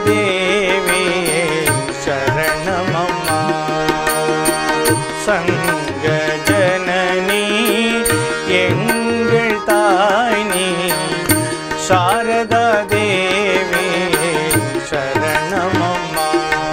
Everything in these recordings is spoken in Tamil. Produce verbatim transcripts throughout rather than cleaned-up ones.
देवी शरणमम्मा संग जननी एंगल ताई नी शारदा देवी शरणमम्मा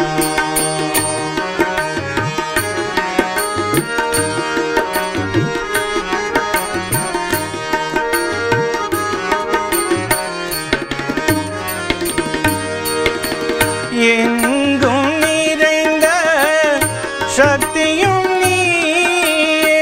எங்கும் நிறைந்த சக்தியும் நீயே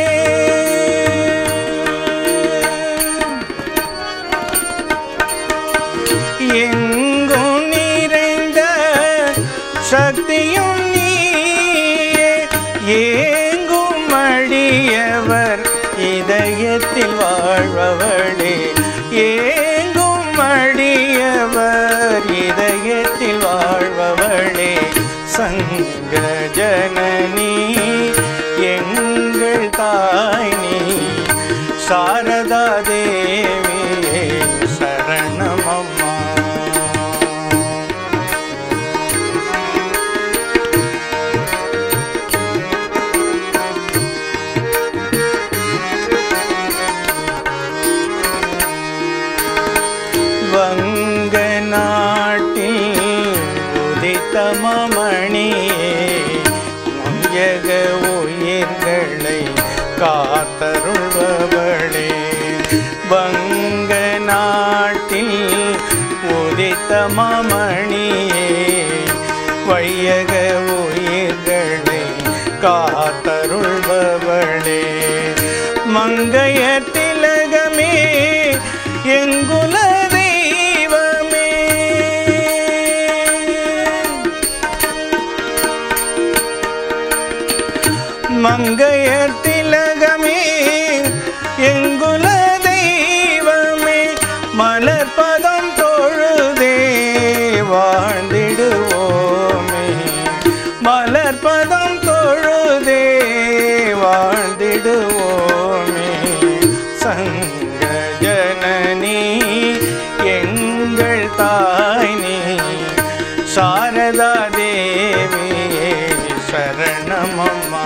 எங்கும் நிறைந்த சக்தியும் நீயே ஏங்கும் அடியவர் இதயத்தில் வாழ்பவளே ஏங்கும் அடியவர் இதயத்தில் வாழ்பவளே சங்க ஜனனி எங்கள் தாய் நீ சாரதா தேவி சரணமம்மா வங்க நாட்டில் உதித்த மணியே முயக உயிர்களை காத்தருள்பவளே வங்க நாட்டில் உதித்த மணியே வையக உயிர்களை காத்தருள்பவளே மங்கைய திலகமே எங்குல தெய்வமே மங்கைய திலகமே எங்குல தெய்வமே மலர்பதம் தொழுதே வாழ்ந்திடுவோமே மலர்பதம் தொழுதே வாழ்ந்திடுவோமே சங்க ஜனனி எங்கள் தாய் நீ சாரதா தேவி சரணமம்மா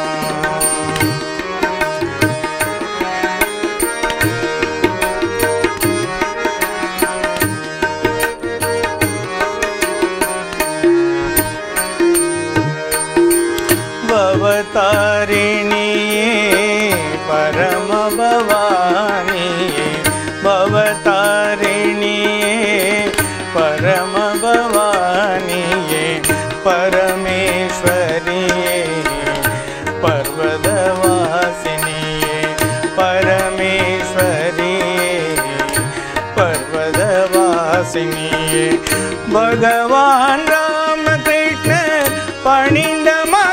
भवतारिणिये परम भवानिये भवतारिणिये परम भवानिये परमेश्वरिये पर्वतवासिनिये परमेश्वरिये पर्वतवासिनिये भगवान राम कृष्ण पणिंद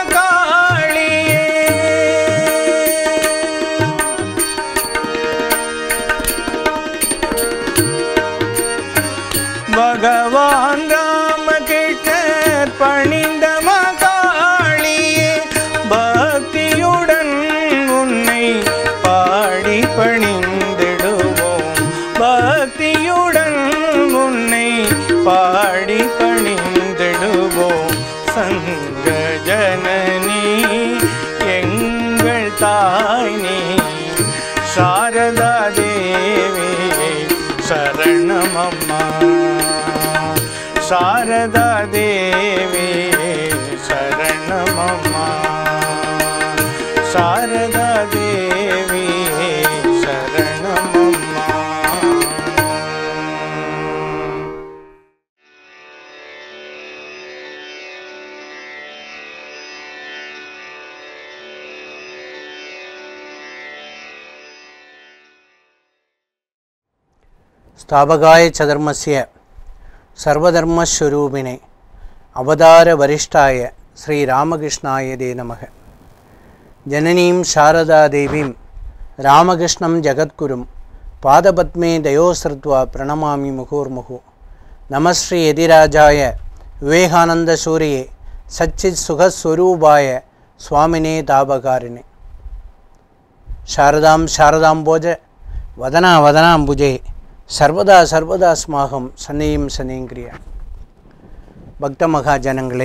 भगवान राम कृष्ण पणिंद मकालिये भक्तियुடன் உன்னை பாடி பணிந்திடுவோம் பக்தியுடன் உன்னை பாடி பணிந்திடுவோம் சங்க ஜனனி எங்கள் தாய் நீ சாரதா தேவி शरणमम्मा शारदा देवी शरणमम्मा शारदा देवी शरणमम्मा स्थापकाय चधर्मस्य सर्वधर्मस्वरूपिणे अवतार वरिष्ठाय श्री रामकृष्णाय ते नमः। जननीं शारदा देवीं रामकृष्णं जगद्गुरुं पादपद्मे दयोश्रुत्वा प्रणमामि मुहुर्मुहुः। नमः श्री यतिराजाय विवेकानन्दसूर्ये सच्चित्सुखस्वरूपाय स्वामिने तापकारिणे। शारदां शारदाम्बोज वदना वदनाम्बुजे सर्वदा सर्वदा स्माहं सन्निधिं सन्निधिं क्रिया। பக்த மகாஜனங்களே,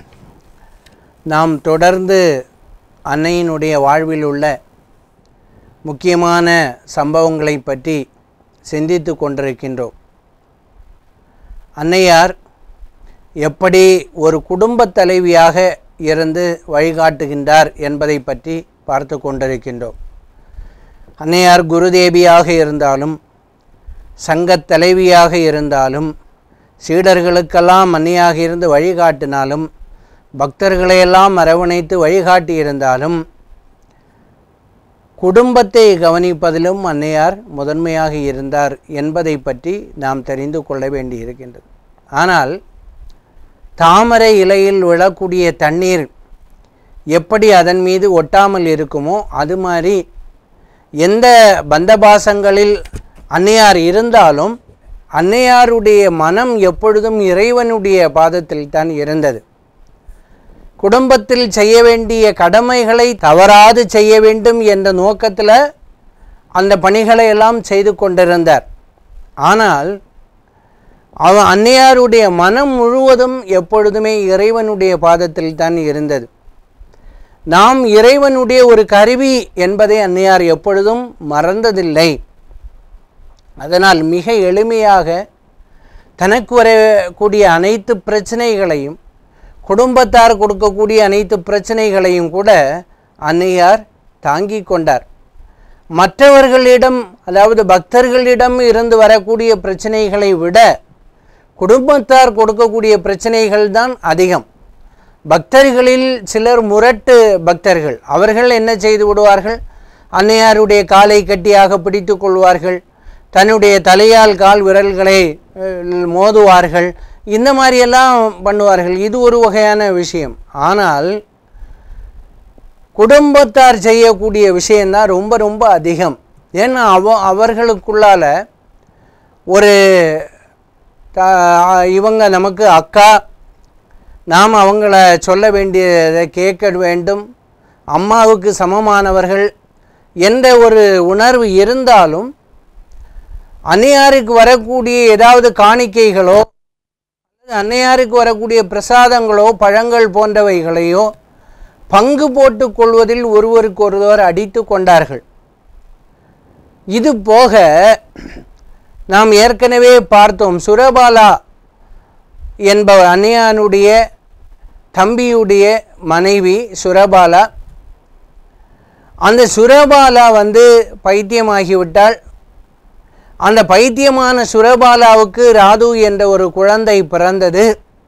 நாம் தொடர்ந்து அன்னையினுடைய வாழ்வில் உள்ள முக்கியமான சம்பவங்களை பற்றி சிந்தித்து கொண்டிருக்கின்றோம். அன்னையார் எப்படி ஒரு குடும்பத் தலைவியாக இருந்து வழிகாட்டுகின்றார் என்பதை பற்றி பார்த்து கொண்டிருக்கின்றோம். அன்னையார் குருதேவியாக இருந்தாலும், சங்கத் தலைவியாக இருந்தாலும், சீடர்களுக்கெல்லாம் அன்னையாக இருந்து வழிகாட்டினாலும், பக்தர்களையெல்லாம் அரவணைத்து வழிகாட்டி இருந்தாலும், குடும்பத்தை கவனிப்பதிலும் அன்னையார் முதன்மையாக இருந்தார் என்பதை பற்றி நாம் தெரிந்து கொள்ள வேண்டியிருக்கின்றது. ஆனால் தாமரை இலையில் விழக்கூடிய தண்ணீர் எப்படி அதன் மீது ஒட்டாமல் இருக்குமோ அது மாதிரி எந்த பந்தபாசங்களில் அன்னையார் இருந்தாலும் அன்னையாருடைய மனம் எப்பொழுதும் இறைவனுடைய பாதத்தில் தான் இருந்தது. குடும்பத்தில் செய்ய வேண்டிய கடமைகளை தவறாது செய்ய வேண்டும் என்ற நோக்கத்தில் அந்த பணிகளை எல்லாம் செய்து கொண்டிருந்தார். ஆனால் அவன் அன்னையாருடைய மனம் முழுவதும் எப்பொழுதுமே இறைவனுடைய பாதத்தில் தான் இருந்தது. நாம் இறைவனுடைய ஒரு கருவி என்பதை அன்னையார் எப்பொழுதும் மறந்ததில்லை. அதனால் மிக எளிமையாக தனக்கு வரக்கூடிய அனைத்து பிரச்சனைகளையும், குடும்பத்தார் கொடுக்கக்கூடிய அனைத்து பிரச்சனைகளையும் கூட அன்னையார் தாங்கி கொண்டார். மற்றவர்களிடம், அதாவது பக்தர்களிடம் இருந்து வரக்கூடிய பிரச்சனைகளை விட குடும்பத்தார் கொடுக்கக்கூடிய பிரச்சனைகள் தான் அதிகம். பக்தர்களில் சிலர் முரட்டு பக்தர்கள். அவர்கள் என்ன செய்து விடுவார்கள்? அன்னையாருடைய காலை கட்டியாக பிடித்து கொள்வார்கள், தன்னுடைய தலையால் கால் விரல்களை மோதுவார்கள், இந்த மாதிரியெல்லாம் பண்ணுவார்கள். இது ஒரு வகையான விஷயம். ஆனால் குடும்பத்தார் செய்யக்கூடிய விஷயந்தான் ரொம்ப ரொம்ப அதிகம். ஏன்னா அவ அவர்களுக்குள்ளால ஒரு இவங்க நமக்கு அக்கா, நாம் அவங்கள சொல்ல வேண்டியதை கேட்க வேண்டும், அம்மாவுக்கு சமமானவர்கள் என்ற ஒரு உணர்வு இருந்தாலும் அன்னையாருக்கு வரக்கூடிய ஏதாவது காணிக்கைகளோ, அன்னையாருக்கு வரக்கூடிய பிரசாதங்களோ, பழங்கள் போன்றவைகளையோ பங்கு போட்டு கொள்வதில் ஒருவருக்கு ஒருவர் அடித்து கொண்டார்கள். இது போக நாம் ஏற்கனவே பார்த்தோம், சுரபாலா என்பவர் அன்னையானுடைய தம்பியுடைய மனைவி சுரபாலா. அந்த சுரபாலா வந்து பைத்தியமாகிவிட்டாள். அந்த பைத்தியமான சுரபாலாவுக்கு ராது என்ற ஒரு குழந்தை பிறந்தது.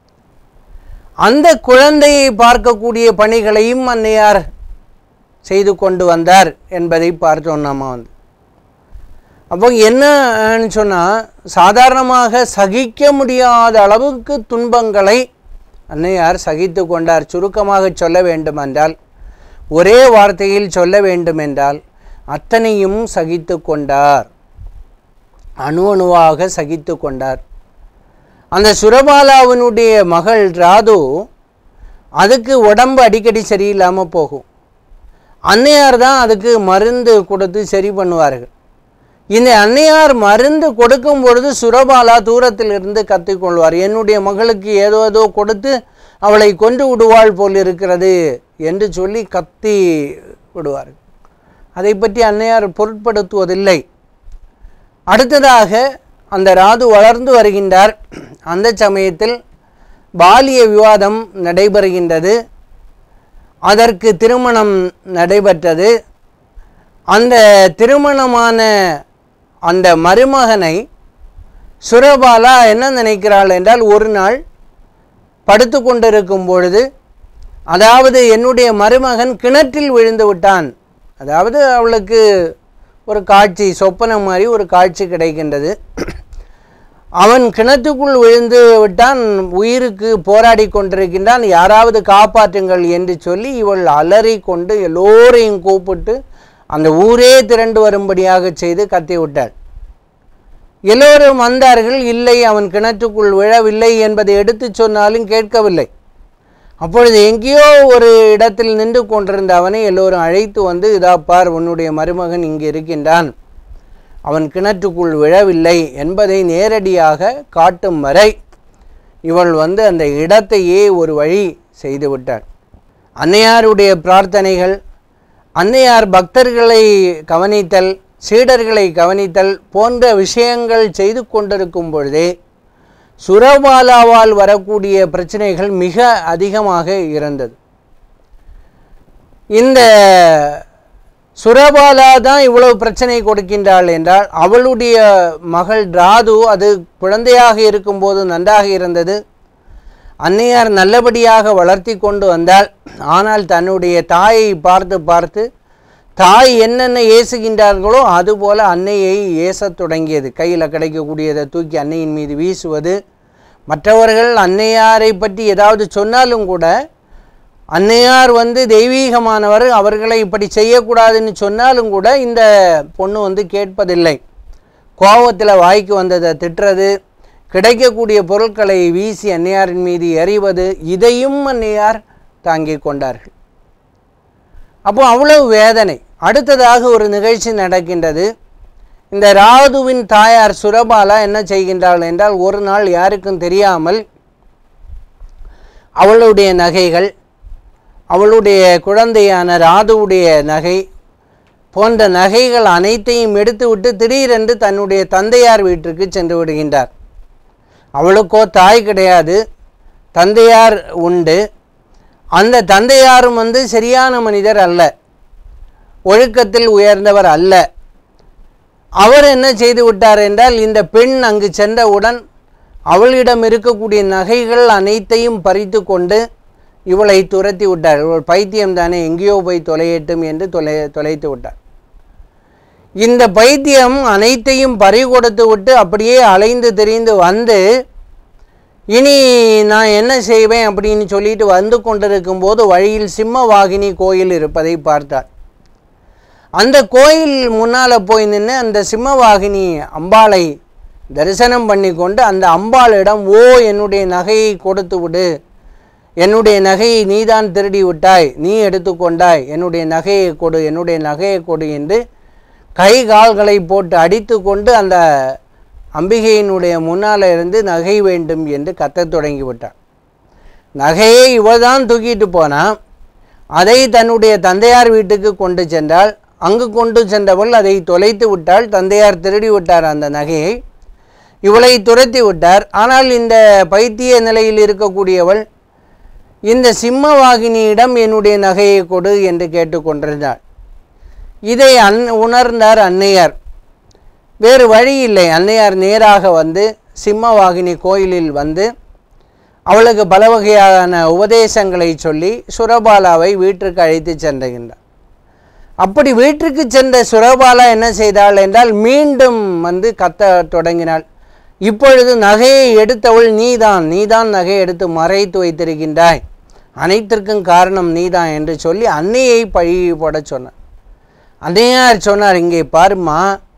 அந்த குழந்தையை பார்க்கக்கூடிய பணிகளையும் அன்னையார் செய்து கொண்டு வந்தார் என்பதை பார்த்தோம் நம்ம வந்து. அப்போ என்னன்னு சொன்னால், சாதாரணமாக சகிக்க முடியாத அளவுக்கு துன்பங்களை அன்னையார் சகித்து கொண்டார். சுருக்கமாக சொல்ல வேண்டுமென்றால், ஒரே வார்த்தையில் சொல்ல வேண்டுமென்றால், அத்தனையும் சகித்து கொண்டார், அணு அணுவாக சகித்து கொண்டார். அந்த சுரபாலாவினுடைய மகள் ராது, அதுக்கு உடம்பு அடிக்கடி சரியில்லாமல் போகும். அன்னையார் தான் அதுக்கு மருந்து கொடுத்து சரி பண்ணுவார்கள். இந்த அன்னையார் மருந்து கொடுக்கும் பொழுது சுரபாலா தூரத்தில் இருந்து கத்திக்கொள்வார். என்னுடைய மகளுக்கு ஏதோ ஏதோ கொடுத்து அவளை கொண்டு விடுவாள் போல் இருக்கிறது என்று சொல்லி கத்தி விடுவார். அதை பற்றி அன்னையார் பொருட்படுத்துவதில்லை. அடுத்ததாக அந்த ராது வளர்ந்து வருகின்றார். அந்த சமயத்தில் பாலிய விவாதம் நடைபெறுகின்றது. அதற்கு திருமணம் நடைபெற்றது. அந்த திருமணமான அந்த மருமகனை சுரபாலா என்ன நினைக்கிறாள் என்றால், ஒரு நாள் படுத்து கொண்டிருக்கும் பொழுது, அதாவது என்னுடைய மருமகன் கிணற்றில் விழுந்து விட்டான், அதாவது அவளுக்கு ஒரு காட்சி, சொப்பனம் மாதிரி ஒரு காட்சி கிடைக்கின்றது. அவன் கிணத்துக்குள் விழுந்து விட்டான், உயிருக்கு போராடி கொண்டிருக்கின்றான், யாராவது காப்பாற்றுங்கள் என்று சொல்லி இவள் அலறி கொண்டு எல்லோரையும் கூப்பிட்டு அந்த ஊரே திரண்டு வரும்படியாக செய்து கத்தி விட்டாள். எல்லோரும் வந்தார்கள். இல்லை, அவன் கிணற்றுக்குள் விழவில்லை என்பதை எடுத்து சொன்னாலும் கேட்கவில்லை. அப்பொழுது எங்கேயோ ஒரு இடத்தில் நின்று கொண்டிருந்த அவனை எல்லோரும் அழைத்து வந்து, இதா பார், உன்னுடைய மருமகன் இங்கு இருக்கின்றான், அவன் கிணற்றுக்குள் விழவில்லை என்பதை நேரடியாக காட்டும் வரை இவள் வந்து அந்த இடத்தையே ஒரு வழி செய்து விட்டாள். அன்னையாருடைய பிரார்த்தனைகள், அன்னையார் பக்தர்களை கவனித்தல், சீடர்களை கவனித்தல் போன்ற விஷயங்கள் செய்து கொண்டிருக்கும் பொழுதே சுரபாலாவால் வரக்கூடிய பிரச்சனைகள் மிக அதிகமாக இருந்தது. இந்த சுரபாலா தான் இவ்வளவு பிரச்சனை கொடுக்கின்றாள் என்றால், அவளுடைய மகள் ராது அது குழந்தையாக இருக்கும்போது நன்றாக இருந்தது, அன்னையார் நல்லபடியாக வளர்த்தி கொண்டு வந்தாள். ஆனால் தன்னுடைய தாயை பார்த்து பார்த்து தாய் என்னென்ன ஏசுகின்றார்களோ அதுபோல் அன்னையை ஏசத் தொடங்கியது. கையில் கிடைக்கக்கூடியதை தூக்கி அன்னையின் மீது வீசுவது, மற்றவர்கள் அன்னையாரை பற்றி ஏதாவது சொன்னாலும் கூட அன்னையார் வந்து தெய்வீகமானவர், அவர்களை இப்படி செய்யக்கூடாதுன்னு சொன்னாலும் கூட இந்த பொண்ணு வந்து கேட்பதில்லை. கோபத்தில் வாய்க்கு வந்ததை திட்டுறது, கிடைக்கக்கூடிய பொருட்களை வீசி அன்னையாரின் மீது எறிவது, இதையும் அன்னையார் தாங்கி கொண்டார்கள். அப்போ அவ்வளவு வேதனை. அடுத்ததாக ஒரு நிகழ்ச்சி நடக்கின்றது. இந்த ராதுவின் தாயார் சுரபாலா என்ன செய்கின்றாள் என்றால், ஒரு நாள் யாருக்கும் தெரியாமல் அவளுடைய நகைகள், அவளுடைய குழந்தையான ராதுவுடைய நகை போன்ற நகைகள் அனைத்தையும் எடுத்துவிட்டு திடீரென்று தன்னுடைய தந்தையார் வீட்டிற்கு சென்று விடுகின்றார். அவளுக்கோ தாய் கிடையாது, தந்தையார் உண்டு. அந்த தந்தையாரும் வந்து சரியான மனிதர் அல்ல, ஒழுக்கத்தில் உயர்ந்தவர் அல்ல. அவர் என்ன செய்து விட்டார் என்றால், இந்த பெண் அங்கு சென்றவுடன் அவளிடம் இருக்கக்கூடிய நகைகள் அனைத்தையும் பறித்து கொண்டு இவளை துரத்தி விட்டார். இவள் பைத்தியம் தானே, எங்கேயோ போய் தொலையட்டும் என்று தொலை தொலைத்து விட்டார். இந்த பைத்தியம் அனைத்தையும் பறி கொடுத்து விட்டு அப்படியே அலைந்து திரிந்து வந்து, இனி நான் என்ன செய்வேன் அப்படின்னு சொல்லிட்டு வந்து கொண்டிருக்கும் போது வழியில் சிம்மவாகினி கோயில் இருப்பதை பார்த்தார். அந்த கோயில் முன்னால் போய் நின்று அந்த சிம்மவாகினி அம்பாளை தரிசனம் பண்ணி கொண்டு அந்த அம்பாளிடம், ஓ என்னுடைய நகையை கொடுத்து விடு, என்னுடைய நகையை நீதான் திருடி விட்டாய், நீ எடுத்துக்கொண்டாய், என்னுடைய நகையை கொடு, என்னுடைய நகையை கொடு என்று கை கால்களை போட்டு அடித்து கொண்டு அந்த அம்பிகையினுடைய முன்னால் இருந்து நகை வேண்டும் என்று கத்தத் தொடங்கிவிட்டார். நகையை இவள் தான் தூக்கிட்டு போனால், அதை தன்னுடைய தந்தையார் வீட்டுக்கு கொண்டு சென்றால், அங்கு கொண்டு சென்றவள் அதை தொலைத்து விட்டாள். தந்தையார் திருடி விட்டார் அந்த நகையை, இவளை துரத்தி விட்டார். ஆனால் இந்த பைத்திய நிலையில் இருக்கக்கூடியவள் இந்த சிம்மவாகினியிடம் என்னுடைய நகையை கொடு என்று கேட்டுக்கொண்டிருந்தாள். இதை அன் உணர்ந்தார் அன்னையார். வேறு வழி இல்லை, அன்னையார் நேராக வந்து சிம்மவாகினி கோயிலில் வந்து அவளுக்கு பல வகையான உபதேசங்களை சொல்லி சுரபாலாவை வீட்டிற்கு அழைத்து சென்றுகின்றார். அப்படி வீட்டிற்கு சென்ற சுரபாலா என்ன செய்தாள் என்றால், மீண்டும் வந்து கத்த தொடங்கினாள். இப்பொழுது நகையை எடுத்தவள் நீதான், நீதான் நகையை எடுத்து மறைத்து வைத்திருக்கின்றாய், அனைத்திற்கும் காரணம் நீதான் என்று சொல்லி அன்னையை பழி போட சொன்னார். அன்னையார் சொன்னார், இங்கே பாருமா,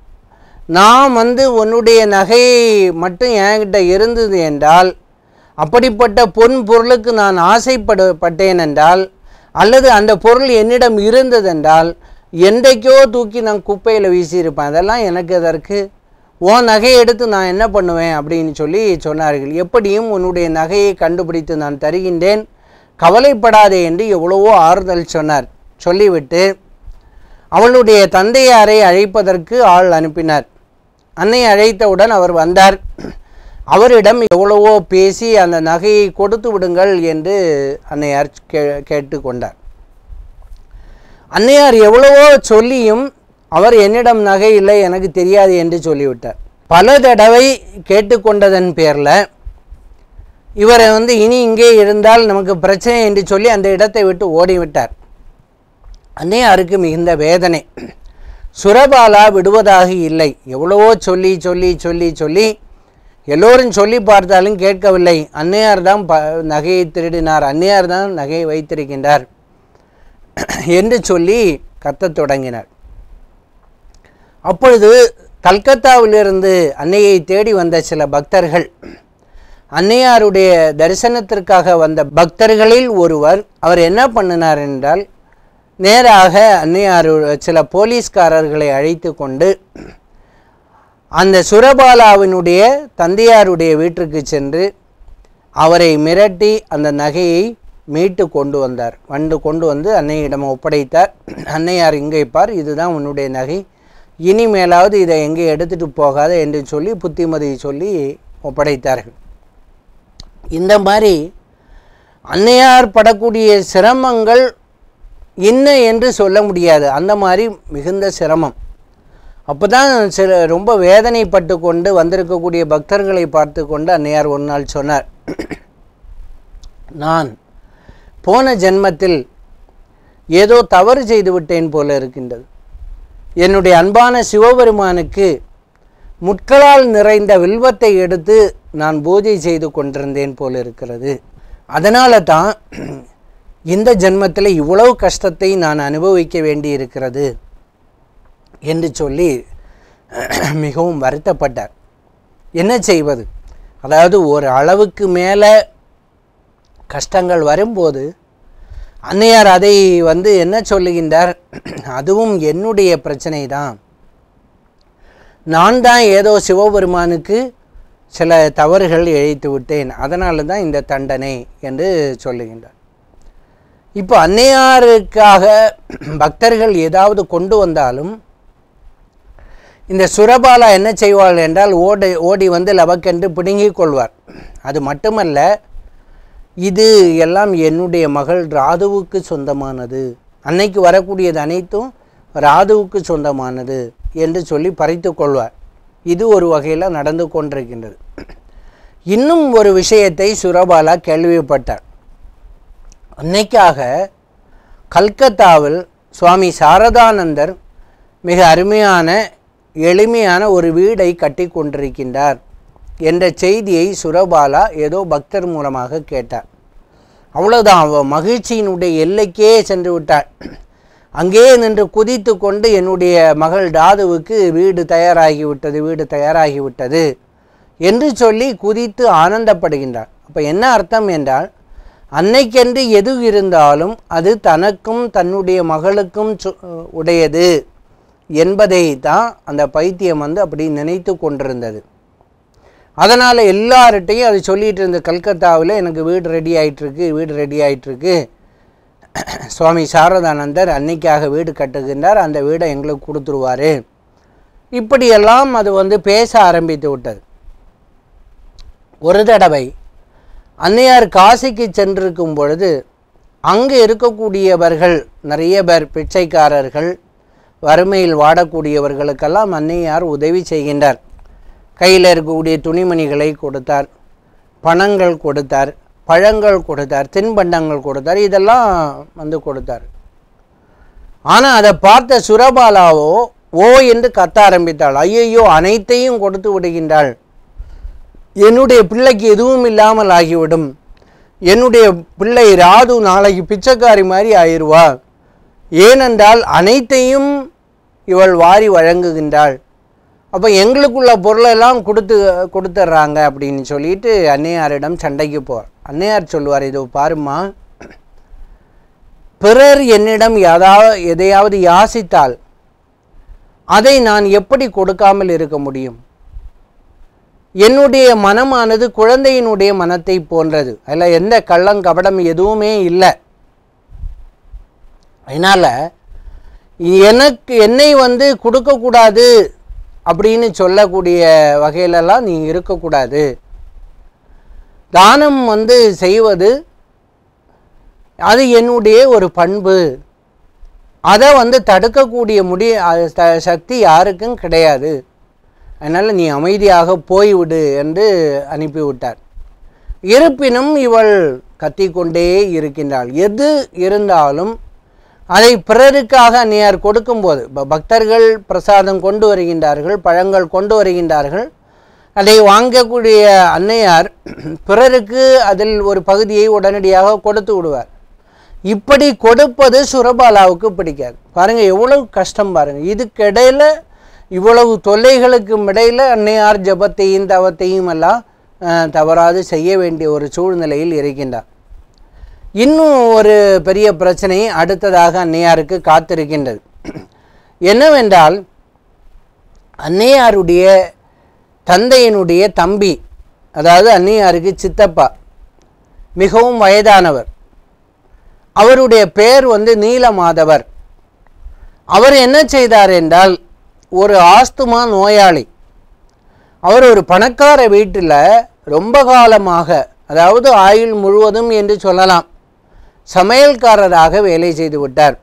நான் வந்து உன்னுடைய நகையை மட்டும் என்கிட்ட இருந்தது என்றால், அப்படிப்பட்ட பொன் பொருளுக்கு நான் ஆசைப்படப்பட்டேன் என்றால், அல்லது அந்த பொருள் என்னிடம் இருந்ததென்றால் என்றைக்கோ தூக்கி நான் குப்பையில் வீசியிருப்பேன். அதெல்லாம் எனக்கு அதற்கு ஓ நகையை எடுத்து நான் என்ன பண்ணுவேன் அப்படின்னு சொல்லி சொன்னார்கள். எப்படியும் உன்னுடைய நகையை கண்டுபிடித்து நான் தருகின்றேன், கவலைப்படாதே என்று எவ்வளவோ ஆறுதல் சொன்னார். சொல்லிவிட்டு அவளுடைய தந்தையாரை அழைப்பதற்கு ஆள் அனுப்பினார். அன்னை அழைத்தவுடன் அவர் வந்தார். அவரிடம் எவ்வளவோ பேசி அந்த நகையை கொடுத்து விடுங்கள் என்று அன்னையார் கே கேட்டுக்கொண்டார். அன்னையார் எவ்வளவோ சொல்லியும் அவர் என்னிடம் நகை இல்லை, எனக்கு தெரியாது என்று சொல்லிவிட்டார். பல தடவை கேட்டுக்கொண்டதன் பேரில் இவரை வந்து இனி இங்கே இருந்தால் நமக்கு பிரச்சனை என்று சொல்லி அந்த இடத்தை விட்டு ஓடிவிட்டார். அன்னையாருக்கு மிகுந்த வேதனை. சுரபாலா விடுவதாக இல்லை. எவ்வளவோ சொல்லி சொல்லி சொல்லி சொல்லி எல்லோரும் சொல்லி பார்த்தாலும் கேட்கவில்லை. அன்னையார் தான் ப நகையை திருடினார், அன்னையார் தான் நகையை வைத்திருக்கின்றார் என்று சொல்லி கத்தத் தொடங்கினார். அப்பொழுது கல்கத்தாவிலிருந்து அன்னையை தேடி வந்த சில பக்தர்கள், அன்னையாருடைய தரிசனத்திற்காக வந்த பக்தர்களில் ஒருவர், அவர் என்ன பண்ணினார் என்றால், நேராக அன்னையாரு சில போலீஸ்காரர்களை அழைத்து கொண்டு அந்த சுரபாலாவினுடைய தந்தையாருடைய வீட்டிற்கு சென்று அவரை மிரட்டி அந்த நகையை மீட்டு கொண்டு வந்தார். வந்து கொண்டு வந்து அன்னையிடம் ஒப்படைத்தார். அன்னையார் இங்கே பார், இதுதான் உன்னுடைய நகை, இனிமேலாவது இதை எங்கே எடுத்துகிட்டு போகாத என்று சொல்லி புத்திமதி சொல்லி ஒப்படைத்தார்கள். இந்த மாதிரி அன்னையார் படக்கூடிய சிரமங்கள் என்ன என்று சொல்ல முடியாது. அந்த மாதிரி மிகுந்த சிரமம். அப்போ தான் சில ரொம்ப வேதனைப்பட்டு கொண்டு வந்திருக்கக்கூடிய பக்தர்களை பார்த்து கொண்டு அன்னையார் ஒரு நாள் சொன்னார், நான் போன ஜென்மத்தில் ஏதோ தவறு செய்து விட்டேன் போல இருக்கின்றது. என்னுடைய அன்பான சிவபெருமானுக்கு முட்களால் நிறைந்த வில்வத்தை எடுத்து நான் பூஜை செய்து கொண்டிருந்தேன் போல இருக்கிறது. அதனால தான் இந்த ஜென்மத்தில் இவ்வளவு கஷ்டத்தை நான் அனுபவிக்க வேண்டி இருக்கிறது என்று சொல்லி மிகவும் வருத்தப்பட்டார். என்ன செய்வது? அதாவது ஒரு அளவுக்கு மேலே கஷ்டங்கள் வரும்போது அன்னையார் அதை வந்து என்ன சொல்லுகின்றார், அதுவும் என்னுடைய பிரச்சனை தான், நான் தான் ஏதோ சிவபெருமானுக்கு சில தவறுகள் இழைத்து விட்டேன், அதனால தான் இந்த தண்டனை என்று சொல்லுகின்றார். இப்போ அன்னையாருக்காக பக்தர்கள் ஏதாவது கொண்டு வந்தாலும் இந்த சுரபாலா என்ன செய்வாள் என்றால் ஓடி ஓடி வந்து லவக்கென்று பிடுங்கிக் கொள்வார். அது மட்டுமல்ல, இது எல்லாம் என்னுடைய மகள் ராதுவுக்கு சொந்தமானது, அன்னைக்கு வரக்கூடியது அனைத்தும் ராதுவுக்கு சொந்தமானது என்று சொல்லி பறித்து கொள்வார். இது ஒரு வகையில் நடந்து கொண்டிருக்கின்றது. இன்னும் ஒரு விஷயத்தை சுரபாலா கேள்விப்பட்டார். அன்னைக்காக கல்கத்தாவில் சுவாமி சாரதானந்தர் மிக அருமையான எளிமையான ஒரு வீடை கட்டி கொண்டிருக்கின்றார் என்ற செய்தியை சுரபாலா ஏதோ பக்தர் மூலமாக கேட்டார். அவ்வளோதான், அவ மகிழ்ச்சியினுடைய எல்லைக்கே சென்று விட்டார். அங்கே நின்று குதித்து கொண்டு என்னுடைய மகள் ராதுவுக்கு வீடு தயாராகிவிட்டது வீடு தயாராகிவிட்டது என்று சொல்லி குதித்து ஆனந்தப்படுகின்றார். அப்போ என்ன அர்த்தம் என்றால், அன்னைக்கென்று எது இருந்தாலும் அது தனக்கும் தன்னுடைய மகளுக்கும் உடையது என்பதை தான் அந்த பைத்தியம் வந்து அப்படி நினைத்து கொண்டிருந்தது. அதனால் எல்லார்கிட்டையும் அது சொல்லிகிட்டு இருந்த, கல்கத்தாவில் எனக்கு வீடு ரெடி ஆகிட்டுருக்கு வீடு ரெடி ஆகிட்டுருக்கு சுவாமி சாரதானந்தர் அன்னைக்காக வீடு கட்டுகின்றார், அந்த வீடை எங்களுக்கு கொடுத்துருவார், இப்படியெல்லாம் அது வந்து பேச ஆரம்பித்து விட்டது. ஒரு தடவை அன்னையார் காசிக்கு சென்றிருக்கும் பொழுது அங்கே இருக்கக்கூடியவர்கள் நிறைய பேர் பிச்சைக்காரர்கள், வறுமையில் வாடக்கூடியவர்களுக்கெல்லாம் அன்னையார் உதவி செய்கின்றார். கையில் இருக்கக்கூடிய துணிமணிகளை கொடுத்தார், பணங்கள் கொடுத்தார், பழங்கள் கொடுத்தார், தின்பண்டங்கள் கொடுத்தார், இதெல்லாம் வந்து கொடுத்தார். ஆனால் அதை பார்த்த சுரபாலாவோ ஓ என்று கத்த ஆரம்பித்தாள். ஐயையோ, அனைத்தையும் கொடுத்து விடுகின்றாள், என்னுடைய பிள்ளைக்கு எதுவும் இல்லாமல் ஆகிவிடும், என்னுடைய பிள்ளை ராது நாளைக்கு பிச்சைக்காரி மாதிரி ஆயிடுவா, ஏனென்றால் அனைத்தையும் இவள் வாரி வழங்குகின்றாள், அப்போ எங்களுக்குள்ள பொருளெல்லாம் கொடுத்து கொடுத்துட்றாங்க அப்படின்னு சொல்லிட்டு அன்னையாரிடம் சண்டைக்கு போவார். அன்னையார் சொல்லுவார், இதோ பாருமா, பிறர் என்னிடம் ஏதாவது எதையாவது யாசித்தால் அதை நான் எப்படி கொடுக்காமல் இருக்க முடியும்? என்னுடைய மனமானது குழந்தையினுடைய மனத்தை போன்றது, அதில் எந்த கள்ளம் கபடம் எதுவுமே இல்லை. அதனால் எனக்கு என்னை வந்து கொடுக்கக்கூடாது அப்படின்னு சொல்லக்கூடிய வகையிலெல்லாம் நீங்கள் இருக்கக்கூடாது. தானம் வந்து செய்வது அது என்னுடைய ஒரு பண்பு, அதை வந்து தடுக்கக்கூடிய முடிய சக்தி யாருக்கும் கிடையாது, அதனால் நீ அமைதியாக போய்விடு என்று அனுப்பிவிட்டார். இருப்பினும் இவள் கத்திக்கொண்டே இருக்கின்றாள். எது இருந்தாலும் அதை பிறருக்காக அன்னையார் கொடுக்கும்போது, இப்போ பக்தர்கள் பிரசாதம் கொண்டு வருகின்றார்கள், பழங்கள் கொண்டு வருகின்றார்கள், அதை வாங்கக்கூடிய அன்னையார் பிறருக்கு அதில் ஒரு பகுதியை உடனடியாக கொடுத்து விடுவார். இப்படி கொடுப்பது சுரபாலாவுக்கு பிடிக்காது. பாருங்கள் எவ்வளவு கஷ்டம் பாருங்கள். இதுக்கிடையில் இவ்வளவு தொல்லைகளுக்கும் இடையில் அன்னையார் ஜபத்தையும் தவத்தையும் எல்லாம் தவறாது செய்ய வேண்டிய ஒரு சூழ்நிலையில் இருக்கின்றார். இன்னும் ஒரு பெரிய பிரச்சனை அடுத்ததாக அன்னையாருக்கு காத்திருக்கின்றது. என்னவென்றால், அன்னையாருடைய தந்தையினுடைய தம்பி, அதாவது அன்னையாருக்கு சித்தப்பா, மிகவும் வயதானவர். அவருடைய பெயர் வந்து நீலமாதவர். அவர் என்ன செய்தார் என்றால், ஒரு ஆஸ்துமா நோயாளி. அவர் ஒரு பணக்கார வீட்டில் ரொம்ப காலமாக, அதாவது ஆயுள் முழுவதும் என்று சொல்லலாம், சமையல்காரராக வேலை செய்து விட்டார்.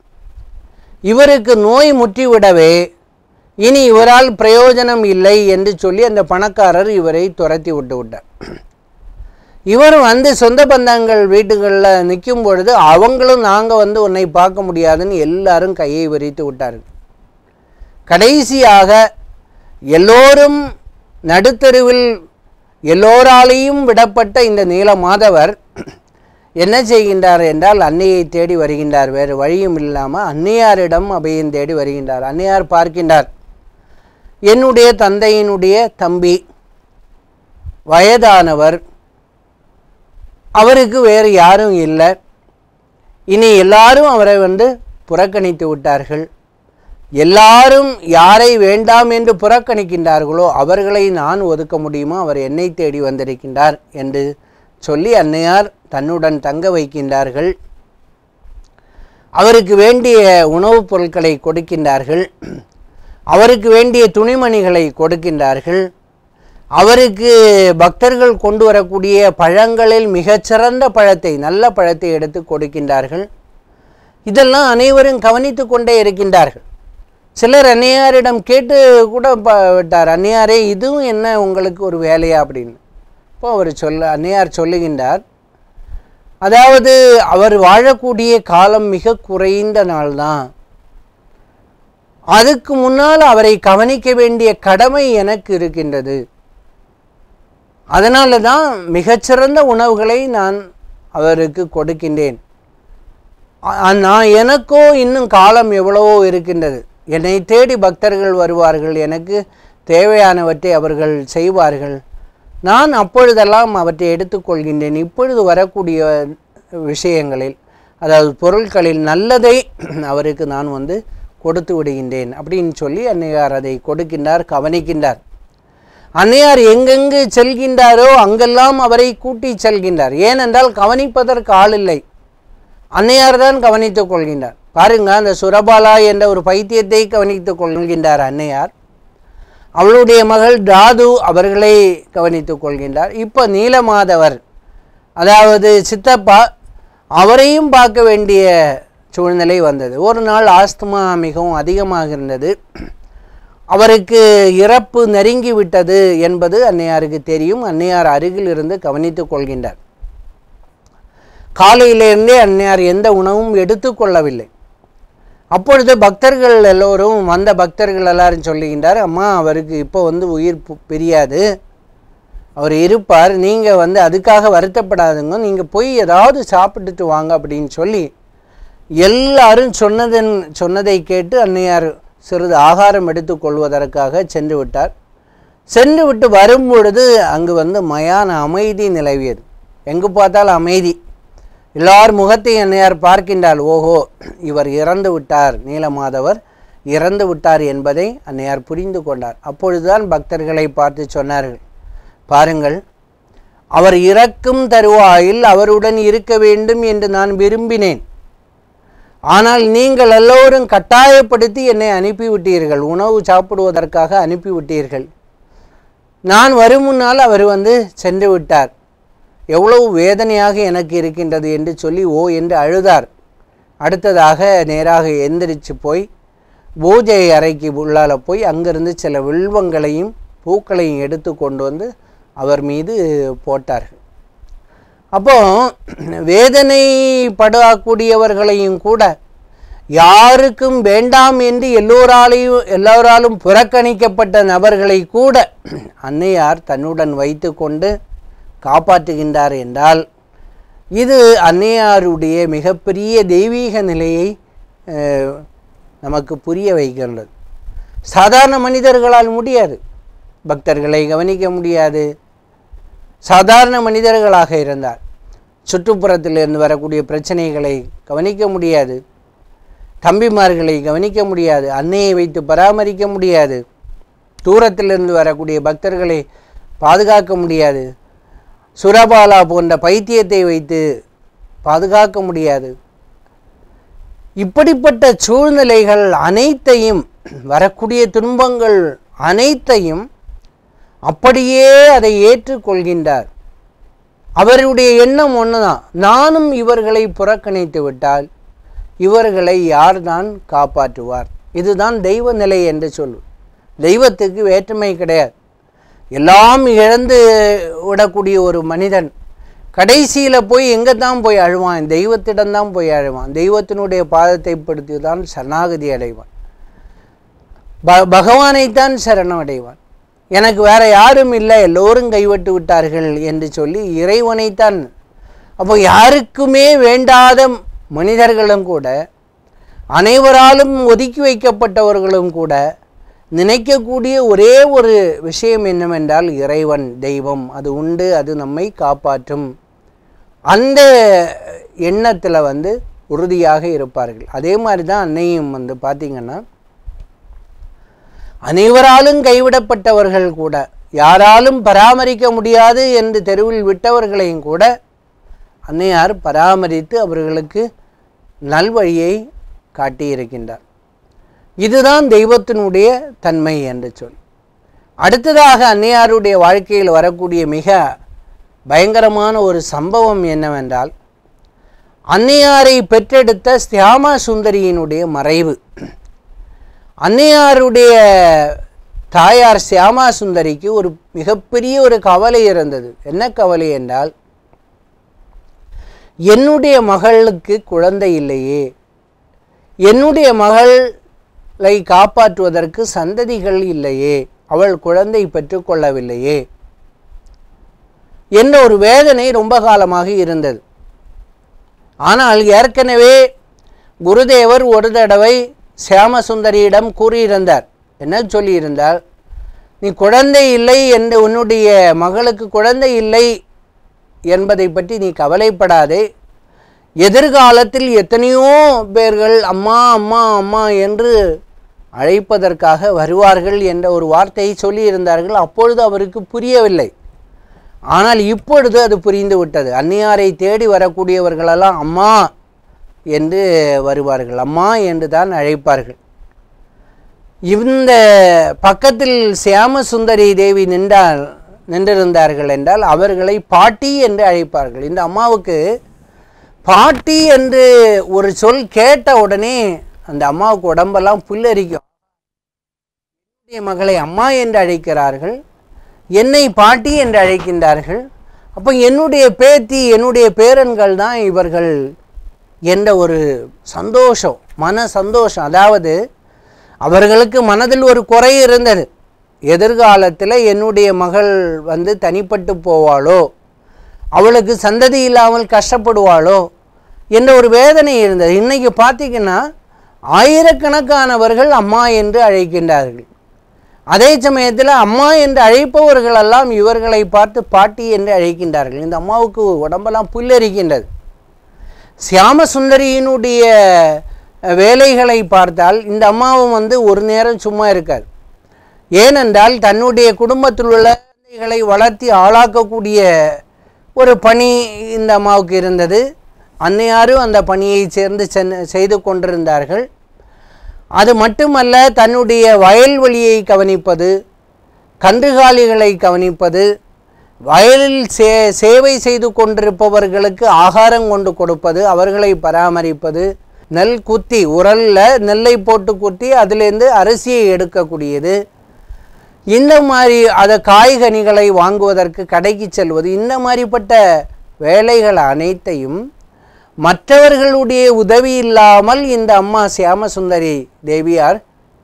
இவருக்கு நோய் முற்றிவிடவே இனி இவரால் பிரயோஜனம் இல்லை என்று சொல்லி அந்த பணக்காரர் இவரை துரத்தி விட்டு விட்டார். இவர் வந்து சொந்த பந்தங்கள் வீட்டுகளில் நிற்கும் பொழுது அவங்களும் நாங்கள் வந்து உன்னை பார்க்க முடியாதுன்னு எல்லாரும் கையை விரித்து விட்டார்கள். கடைசியாக எல்லோரும் நடுத்தருவில் எல்லோராலேயும் விடப்பட்ட இந்த நீலமாதவர் என்ன செய்கின்றார் என்றால், அன்னையை தேடி வருகின்றார். வேறு வழியும் இல்லாமல் அன்னையாரிடம் அபயம் தேடி வருகின்றார். அன்னையார் பார்க்கின்றார், என்னுடைய தந்தையினுடைய தம்பி வயதானவர், அவருக்கு வேறு யாரும் இல்லை, இனி எல்லாரும் அவரை வந்து புறக்கணித்து விட்டார்கள், எல்லாரும் யாரை வேண்டாம் என்று புறக்கணிக்கின்றார்களோ அவர்களை நான் ஒதுக்க முடியுமா, அவர் என்னை தேடி வந்திருக்கின்றார் என்று சொல்லி அன்னையார் தன்னுடன் தங்க வைக்கின்றார்கள். அவருக்கு வேண்டிய உணவுப் பொருட்களை கொடுக்கின்றார்கள், அவருக்கு வேண்டிய துணிமணிகளை கொடுக்கின்றார்கள், அவருக்கு பக்தர்கள் கொண்டு வரக்கூடிய பழங்களில் மிகச்சிறந்த பழத்தை, நல்ல பழத்தை எடுத்து கொடுக்கின்றார்கள். இதெல்லாம் அனைவரும் கவனித்து கொண்டே இருக்கின்றார்கள். சிலர் அன்னையாரிடம் கேட்டு கூட விட்டார், அன்னையாரே இதுவும் என்ன உங்களுக்கு ஒரு வேலையா அப்படின்னு. இப்போ அவர் சொல்ல அன்னையார் சொல்லுகின்றார், அதாவது அவர் வாழக்கூடிய காலம் மிக குறைந்த நாள்தான், அதுக்கு முன்னால் அவரை கவனிக்க வேண்டிய கடமை எனக்கு இருக்கின்றது, அதனால தான் மிகச்சிறந்த உணவுகளை நான் அவருக்கு கொடுக்கின்றேன். நான் எனக்கோ இன்னும் காலம் எவ்வளவோ இருக்கின்றது, என்னை தேடி பக்தர்கள் வருவார்கள், எனக்கு தேவையானவற்றை அவர்கள் செய்வார்கள், நான் அப்பொழுதெல்லாம் அவற்றை எடுத்துக்கொள்கின்றேன். இப்பொழுது வரக்கூடிய விஷயங்களில், அதாவது பொருட்களில் நல்லதை அவருக்கு நான் வந்து கொடுத்து விடுகின்றேன் அப்படின்னு சொல்லி அன்னையார் அதை கொடுக்கின்றார், கவனிக்கின்றார். அன்னையார் எங்கெங்கு செல்கின்றாரோ அங்கெல்லாம் அவரை கூட்டி செல்கின்றார். ஏனென்றால் கவனிப்பதற்கு ஆள் இல்லை, அன்னையார் தான் கவனித்துக் கொள்கின்றார். பாருங்க, அந்த சுரபாலா என்ற ஒரு பைத்தியத்தை கவனித்துக் கொள்கின்றார் அன்னையார், அவளுடைய மகள் தாது அவர்களை கவனித்துக் கொள்கின்றார். இப்போ நீலமாதவர், அதாவது சித்தப்பா, அவரையும் பார்க்க வேண்டிய சூழ்நிலை வந்தது. ஒரு நாள் ஆஸ்துமா மிகவும் அதிகமாக இருந்தது, அவருக்கு இறப்பு நெருங்கி விட்டது என்பது அன்னையாருக்கு தெரியும். அன்னையார் அருகில் இருந்து கவனித்துக் கொள்கின்றார். காலையிலிருந்தே அன்னையார் எந்த உணவும் எடுத்துக்கொள்ளவில்லை. அப்பொழுது பக்தர்கள் எல்லோரும், வந்த பக்தர்கள் எல்லாரும் சொல்லுகின்றார், அம்மா அவருக்கு இப்போ வந்து உயிர் பிரியாது, அவர் இருப்பார், நீங்கள் வந்து அதுக்காக வருத்தப்படாதுங்க, நீங்கள் போய் ஏதாவது சாப்பிட்டுட்டு வாங்க அப்படின்னு சொல்லி எல்லாரும் சொன்னதன் சொன்னதை கேட்டு அன்னையார் சிறிது ஆகாரம் எடுத்துக்கொள்வதற்காக சென்று விட்டார். சென்று விட்டு வரும் பொழுது அங்கு வந்து மயான அமைதி நிலவியது. எங்கு பார்த்தால் அமைதி. எல்லார் முகத்தை அன்னையார் பார்க்கின்றார். ஓஹோ, இவர் இறந்து விட்டார், நீலமாதவர் இறந்து விட்டார் என்பதை அன்னையார் புரிந்து கொண்டார். அப்பொழுதுதான் பக்தர்களை பார்த்து சொன்னார்கள், பாருங்கள், அவர் இறக்கும் தருவாயில் அவருடன் இருக்க வேண்டும் என்று நான் விரும்பினேன், ஆனால் நீங்கள் எல்லோரும் கட்டாயப்படுத்தி என்னை அனுப்பிவிட்டீர்கள், உணவு சாப்பிடுவதற்காக அனுப்பிவிட்டீர்கள், நான் வரும் முன்னால் அவர் வந்து சென்று விட்டார், எவ்வளவு வேதனையாக எனக்கு இருக்கின்றது என்று சொல்லி ஓ என்று அழுதார். அடுத்ததாக நேராக எந்திரிச்சு போய் பூஜை அறைக்கு உள்ளால போய் அங்கிருந்து சில வில்வங்களையும் பூக்களையும் எடுத்து கொண்டு வந்து அவர் மீது போட்டார்கள். அப்போ வேதனைப்படக்கூடியவர்களையும் கூட, யாருக்கும் வேண்டாம் என்று எல்லோராலையும் எல்லோராலும் புறக்கணிக்கப்பட்ட நபர்களை கூட அன்னையார் தன்னுடன் வைத்து கொண்டு காப்பாற்றுகின்றார் என்றால், இது அன்னையாருடைய மிகப்பெரிய தெய்வீக நிலையை நமக்கு புரிய வைக்கின்றது. சாதாரண மனிதர்களால் முடியாது, பக்தர்களை கவனிக்க முடியாது. சாதாரண மனிதர்களாக இருந்தார், சுற்றுப்புறத்திலிருந்து வரக்கூடிய பிரச்சனைகளை கவனிக்க முடியாது, தம்பிமார்களை கவனிக்க முடியாது, அன்னையை வைத்து பராமரிக்க முடியாது, தூரத்திலிருந்து வரக்கூடிய பக்தர்களை பாதுகாக்க முடியாது. சுரபாலா போன்ற பைத்தியத்தை வைத்து பாதுகாக்க முடியாது. இப்படிப்பட்ட சூழ்நிலைகள் அனைத்தையும், வரக்கூடிய துன்பங்கள் அனைத்தையும் அப்படியே அதை ஏற்றுக்கொள்கின்றார். அவருடைய எண்ணம் ஒன்று தான், நானும் இவர்களை புறக்கணித்து விட்டால் இவர்களை யார்தான் காப்பாற்றுவார்? இதுதான் தெய்வ நிலை என்று சொல்லு. தெய்வத்துக்கு வேற்றுமை கிடையாது. எல்லாம் இழந்து விடக்கூடிய ஒரு மனிதன் கடைசியில் போய் எங்கே தான் போய் அழுவான்? தெய்வத்திடம்தான் போய் அழுவான். தெய்வத்தினுடைய பாதத்தை படுத்தி தான் சரணாகதி அடைவான். ப பகவானைத்தான் சரணம் அடைவான். எனக்கு வேற யாரும் இல்லை, எல்லோரும் கைவிட்டு விட்டார்கள் என்று சொல்லி இறைவனைத்தான். அப்போ யாருக்குமே வேண்டாத மனிதர்களும் கூட, அனைவராலும் ஒதுக்கி வைக்கப்பட்டவர்களும் கூட நினைக்கக்கூடிய ஒரே ஒரு விஷயம் என்னவென்றால், இறைவன், தெய்வம் அது உண்டு, அது நம்மை காப்பாற்றும். அந்த எண்ணத்தில் வந்து உறுதியாக இருப்பார்கள். அதே மாதிரி தான் அன்னையும் வந்து பார்த்திங்கன்னா, அனைவராலும் கைவிடப்பட்டவர்கள் கூட, யாராலும் பராமரிக்க முடியாது என்று தெருவில் விட்டவர்களையும் கூட அன்னையார் பராமரித்து அவர்களுக்கு நல்வழியை காட்டியிருக்கின்றார். இதுதான் தெய்வத்தினுடைய தன்மை என்று சொல். அடுத்ததாக அன்னையாருடைய வாழ்க்கையில் வரக்கூடிய மிக பயங்கரமான ஒரு சம்பவம் என்னவென்றால், அன்னையாரை பெற்றெடுத்த சியாமா சுந்தரியினுடைய மறைவு. அன்னையாருடைய தாயார் சியாமா சுந்தரிக்கு ஒரு மிகப்பெரிய ஒரு கவலை இருந்தது. என்ன கவலை என்றால், என்னுடைய மகளுக்கு குழந்தை இல்லையே, என்னுடைய மகளை காப்பாற்றுவதற்கு சந்ததிகள் இல்லையே, அவள் குழந்தை பெற்றுக்கொள்ளவில்லையே என்ற ஒரு வேதனை ரொம்ப காலமாக இருந்தது. ஆனால் ஏற்கனவே குருதேவர் ஒரு தடவை சியாமசுந்தரியிடம் கூறியிருந்தார். என்ன சொல்லியிருந்தார்? நீ குழந்தை இல்லை என்று, உன்னுடைய மகளுக்கு குழந்தை இல்லை என்பதை பற்றி நீ கவலைப்படாதே, எதிர்காலத்தில் எத்தனையோ பேர்கள் அம்மா அம்மா அம்மா என்று அழைப்பதற்காக வருவார்கள் என்ற ஒரு வார்த்தையை சொல்லியிருந்தார்கள். அப்பொழுது அவருக்கு புரியவில்லை. ஆனால் இப்பொழுது அது புரிந்து விட்டது. அன்னையாரை தேடி வரக்கூடியவர்களெல்லாம் அம்மா என்று வருவார்கள், அம்மா என்று தான் அழைப்பார்கள். இந்த பக்கத்தில் சியாமசுந்தரி தேவி நின்றால் நின்றிருந்தார்கள் என்றால் அவர்களை பாட்டி என்று அழைப்பார்கள். இந்த அம்மாவுக்கு பாட்டி என்று ஒரு சொல் கேட்ட உடனே அந்த அம்மாவுக்கு உடம்பெல்லாம் புல்லரிக்கும். என்னுடைய மகளை அம்மா என்று அழைக்கிறார்கள், என்னை பாட்டி என்று அழைக்கின்றார்கள், அப்போ என்னுடைய பேத்தி என்னுடைய பேரன்கள் தான் இவர்கள் என்ற ஒரு சந்தோஷம், மன சந்தோஷம். அதாவது அவர்களுக்கு மனதில் ஒரு குறை இருந்தது. எதிர்காலத்தில் என்னுடைய மகள் வந்து தனிப்பட்டு போவாளோ, அவளுக்கு சந்ததி இல்லாமல் கஷ்டப்படுவாளோ என்ற ஒரு வேதனை இருந்தது. இன்றைக்கி பார்த்திங்கன்னா ஆயிரக்கணக்கானவர்கள் அம்மா என்று அழைக்கின்றார்கள். அதே சமயத்தில் அம்மா என்று அழைப்பவர்களெல்லாம் இவர்களை பார்த்து பாட்டி என்று அழைக்கின்றார்கள். இந்த அம்மாவுக்கு உடம்பெல்லாம் புல்லரிக்கின்றது. சியாமசுந்தரியினுடைய வேலைகளை பார்த்தால் இந்த அம்மாவும் வந்து ஒரு நேரம் சும்மா இருக்காது. ஏனென்றால் தன்னுடைய குடும்பத்தில் உள்ள குழந்தைகளை வளர்த்தி ஆளாக்கக்கூடிய ஒரு பணி இந்த அம்மாவுக்கு இருந்தது. அன்னையாரும் அந்த பணியை சேர்ந்து செய்து கொண்டிருந்தார்கள். அது மட்டுமல்ல, தன்னுடைய வயல்வெளியை கவனிப்பது, கன்றுகாலிகளை கவனிப்பது, வயலில் சே சேவை செய்து கொண்டிருப்பவர்களுக்கு ஆகாரம் கொண்டு கொடுப்பது, அவர்களை பராமரிப்பது, நெல் குத்தி உரலில் நெல்லை போட்டு குத்தி அதிலேருந்து அரிசியை எடுக்கக்கூடியது, இந்த மாதிரி அதை காய்கனிகளை வாங்குவதற்கு கடைக்கு செல்வது, இந்த மாதிரிப்பட்ட வேலைகள் அனைத்தையும் மற்றவர்களுடைய உதவி இல்லாமல் இந்த அம்மா சியாமசுந்தரி தேவியார்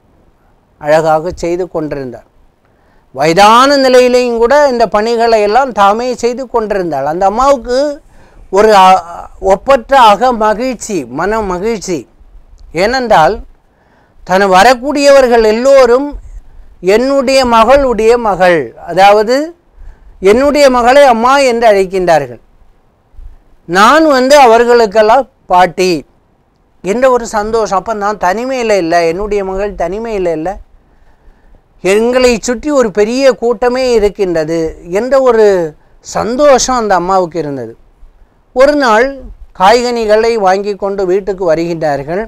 அழகாக செய்து கொண்டிருந்தார். வயதான நிலையிலையும் கூட இந்த பணிகளை எல்லாம் தாமே செய்து கொண்டிருந்தாள். அந்த அம்மாவுக்கு ஒரு ஒப்பற்ற அக மகிழ்ச்சி, மன மகிழ்ச்சி. ஏனென்றால் தன் வரக்கூடியவர்கள் எல்லோரும் என்னுடைய மகளுடைய மகள், அதாவது என்னுடைய மகளை அம்மா என்று அழைக்கின்றார்கள். நான் வந்து அவர்களுக்கெல்லாம் பாட்டி என்ற ஒரு சந்தோஷம். அப்போ நான் தனிமையில் இல்லை, என்னுடைய மகள் தனிமையில் இல்லை, எங்களை சுற்றி ஒரு பெரிய கூட்டமே இருக்கின்றது என்ற ஒரு சந்தோஷம் அந்த அம்மாவுக்கு இருந்தது. ஒரு நாள் காய்கனிகளை வாங்கி கொண்டு வீட்டுக்கு வருகின்றார்கள்.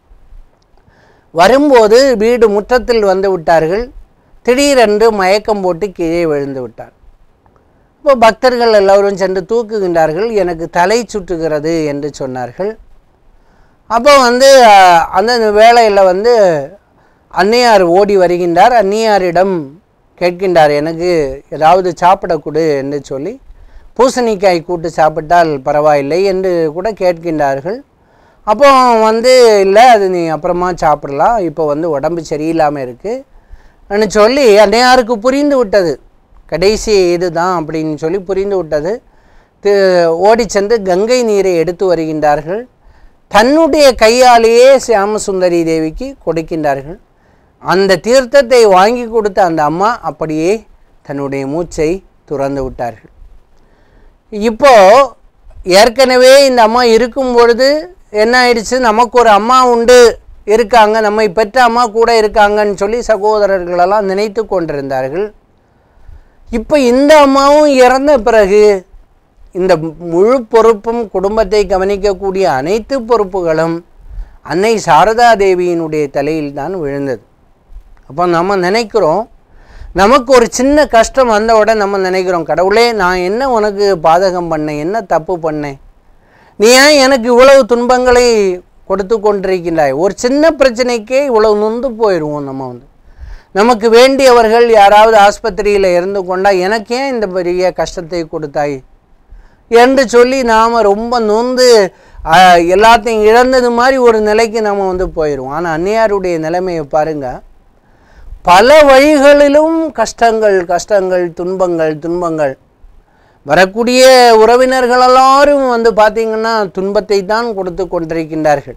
வரும்போது வீடு முற்றத்தில் வந்து விட்டார்கள். திடீரென்று மயக்கம் போட்டு கீழே விழுந்து விட்டார். இப்போ பக்தர்கள் எல்லோரும் சென்று தூக்குகின்றார்கள். எனக்கு தலை சுற்றுகிறது என்று சொன்னார்கள். அப்போ வந்து அந்த வேளையில் வந்து அன்னையார் ஓடி வருகின்றார். அன்னையாரிடம் கேட்கின்றார், எனக்கு ஏதாவது சாப்பிட கொடு என்று சொல்லி, பூசணிக்காய் கூட்டு சாப்பிட்டால் பரவாயில்லை என்று கூட கேட்கின்றார்கள். அப்போ வந்து இல்லை, அது நீ அப்புறமா சாப்பிடலாம், இப்போ வந்து உடம்பு சரியில்லாமல் இருக்குன்னு சொல்லி அன்னையாருக்கு புரிந்து விட்டது. கடைசி இதுதான் அப்படின்னு சொல்லி புரிந்து விட்டது. ஓடி சென்று கங்கை நீரை எடுத்து வருகின்றார்கள். தன்னுடைய கையாலேயே சியாமசுந்தரி தேவிக்கு கொடுக்கின்றார்கள். அந்த தீர்த்தத்தை வாங்கி கொடுத்த அந்த அம்மா அப்படியே தன்னுடைய மூச்சை துறந்து விட்டார்கள். இப்போ ஏற்கனவே இந்த அம்மா இருக்கும் பொழுது என்ன ஆயிடுச்சு, நமக்கு ஒரு அம்மா உண்டு இருக்காங்க, நம்மை பெற்ற அம்மா கூட இருக்காங்கன்னு சொல்லி சகோதரர்களெல்லாம் நினைத்து கொண்டிருந்தார்கள். இப்போ இந்த அம்மாவும் இறந்த பிறகு இந்த முழு பொறுப்பும் குடும்பத்தை கவனிக்கக்கூடிய அனைத்து பொறுப்புகளும் அன்னை சாரதா தேவியினுடைய தலையில் தான் விழுந்தது. அப்போ நம்ம நினைக்கிறோம், நமக்கு ஒரு சின்ன கஷ்டம் வந்த உடனே நம்ம நினைக்கிறோம், கடவுளே நான் என்ன உனக்கு பாதகம் பண்ணேன், என்ன தப்பு பண்ணேன், நீ ஏன் எனக்கு இவ்வளவு துன்பங்களை கொடுத்து கொண்டிருக்கின்றாய். ஒரு சின்ன பிரச்சனைக்கே இவ்வளவு நொந்து போயிடுவோம். நம்ம வந்து நமக்கு வேண்டியவர்கள் யாராவது ஆஸ்பத்திரியில் இருந்து கொண்டால் எனக்கு ஏன் இந்த பெரிய கஷ்டத்தை கொடுத்தாய் என்று சொல்லி நாம் ரொம்ப நொந்து எல்லாத்தையும் இழந்தது மாதிரி ஒரு நிலைக்கு நம்ம வந்து போயிடுவோம். ஆனால் அன்னையாருடைய நிலைமையை பாருங்கள், பல வழிகளிலும் கஷ்டங்கள் கஷ்டங்கள் துன்பங்கள் துன்பங்கள் வரக்கூடிய உறவினர்கள் எல்லாரும் வந்து பார்த்திங்கன்னா துன்பத்தை தான் கொடுத்து கொண்டிருக்கின்றார்கள்.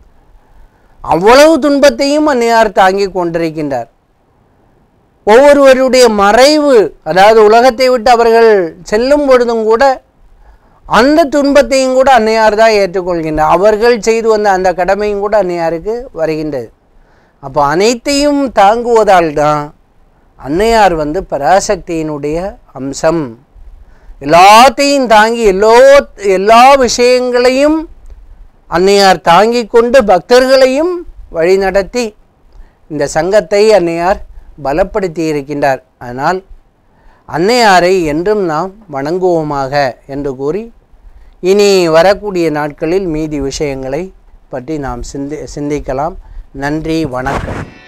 அவ்வளவு துன்பத்தையும் அன்னையார் தாங்கி கொண்டிருக்கின்றார். ஒவ்வொருவருடைய மறைவு, அதாவது உலகத்தை விட்டு அவர்கள் செல்லும் பொழுதும் கூட அந்த துன்பத்தையும் கூட அன்னையார் தான் ஏற்றுக்கொள்கின்றார். அவர்கள் செய்து வந்த அந்த கடமையும் கூட அன்னையாருக்கு வருகின்றது. அப்போ அனைத்தையும் தாங்குவதால் தான் அன்னையார் வந்து பராசக்தியினுடைய அம்சம். எல்லாத்தையும் தாங்கி எல்லோ எல்லா விஷயங்களையும் அன்னையார் தாங்கி கொண்டு பக்தர்களையும் வழிநடத்தி இந்த சங்கத்தை அன்னையார் பலப்படுத்தி இருக்கின்றார். அதனால் அன்னையாரை என்றும் நாம் வணங்குவோமாக என்று கூறி, இனி வரக்கூடிய நாட்களில் மீதி விஷயங்களை பற்றி நாம் சிந்தி சிந்திக்கலாம். நன்றி, வணக்கம்.